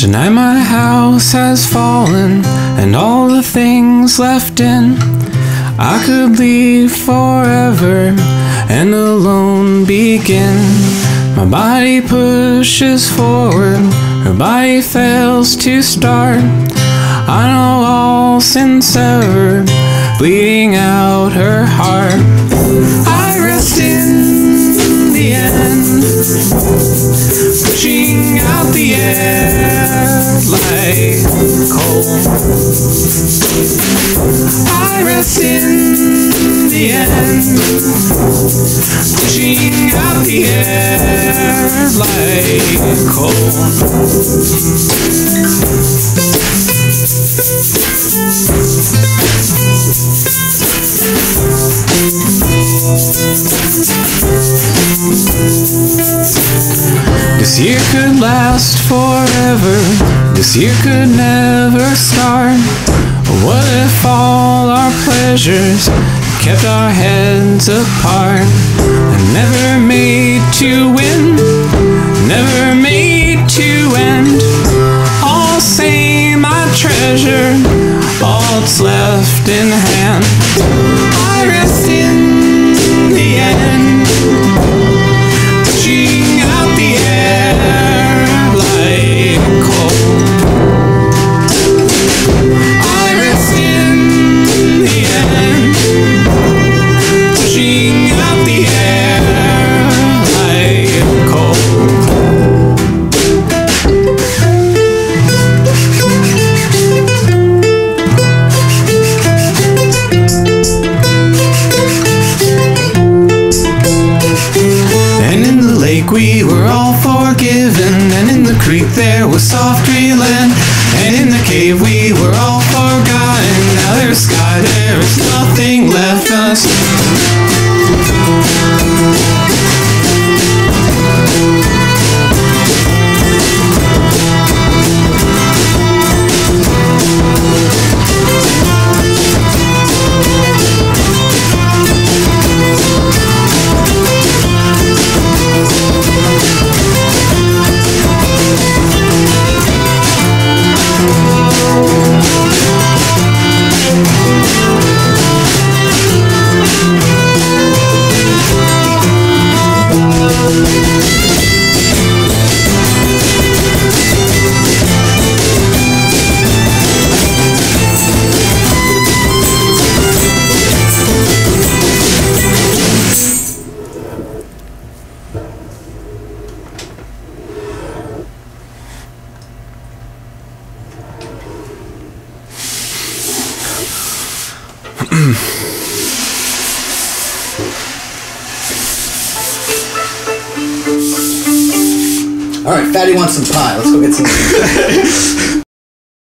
Tonight my house has fallen, and all the things left in. I could leave forever and alone begin. My body pushes forward, her body fails to start. I know all sin severed, bleeding out her heart. I rest in the end, pushing out the air like coal. I rest in the end, pushing out the air like coal. This year could last forever, this year could never start. What if all our pleasures kept our heads apart, and never made to win, never made to end? All same I treasure, all that's left in hand. I rest in the end, pushing out the air like coal. I rest in the end, pushing out the air like coal. We were all forgiven, and in the creek there was soft green land, and in the cave we were all forgotten. Now there's sky, there is nothing left us. Alright, Fatty wants some pie. Let's go get some.